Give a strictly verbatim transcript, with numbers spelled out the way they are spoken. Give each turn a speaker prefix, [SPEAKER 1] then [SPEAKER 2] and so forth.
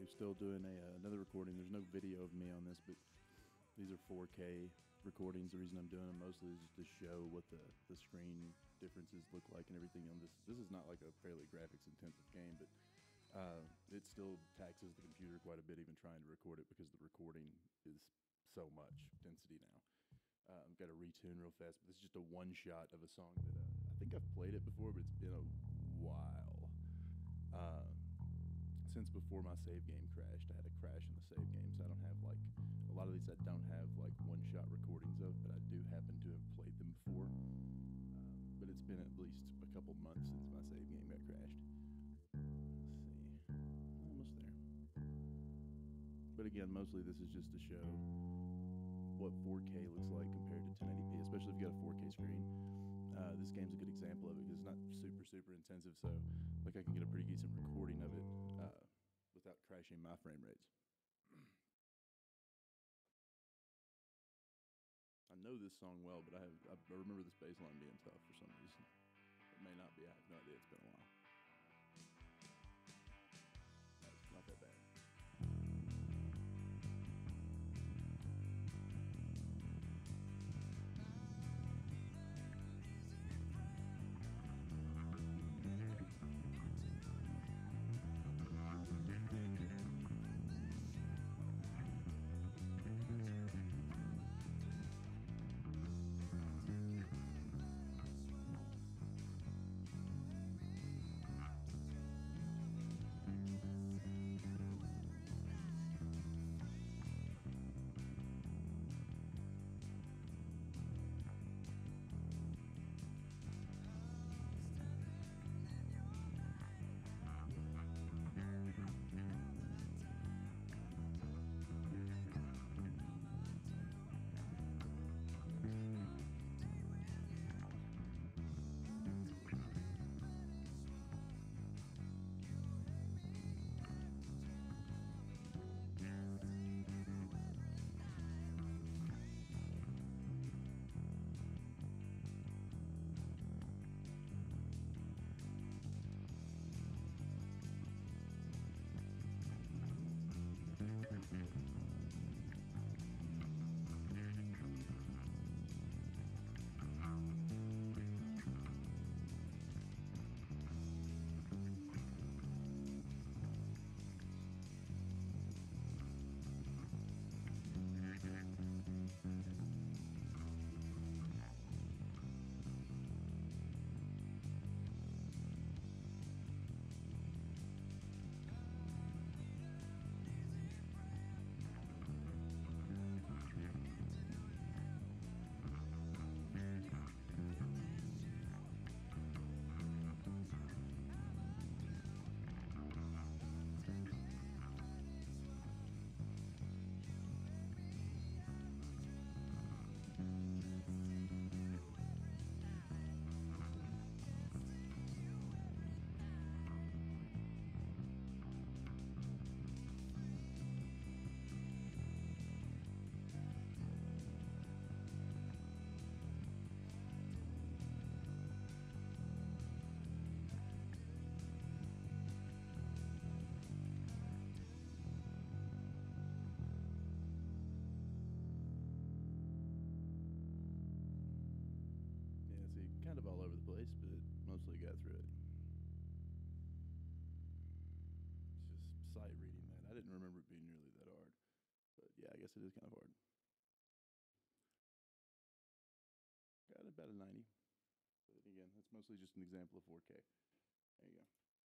[SPEAKER 1] still doing a uh, another recording. There's no video of me on this, but these are four K recordings. The reason I'm doing them mostly is just to show what the, the screen differences look like and everything on this. This is not like a fairly graphics intensive game, but uh, it still taxes the computer quite a bit even trying to record it because the recording is so much density now. Uh, I've got to retune real fast, but this is just a one shot of a song that uh, I think I've played it before, but it's been a while. Uh, since before my save game crashed. I had a crash in the save game, so I don't have like, a lot of these I don't have like one shot recordings of, but I do happen to have played them before. Um, but it's been at least a couple months since my save game got crashed. Let's see, almost there. But again, mostly this is just to show what four K looks like compared to ten eighty p, especially if you got a four K screen. Uh, this game's a good example of it because it's not super, super intensive, so like I can get a pretty decent recording of it uh, without crashing my frame rates. I know this song well, but I have I remember this bass line being tough for some reason. It may not be, I have no idea, it's been a while. That's not that bad. Kind of all over the place, but mostly got through it. It's just sight reading that. I didn't remember it being nearly that hard, but yeah, I guess it is kind of hard. Got about a ninety, but again, that's mostly just an example of four K. There you go.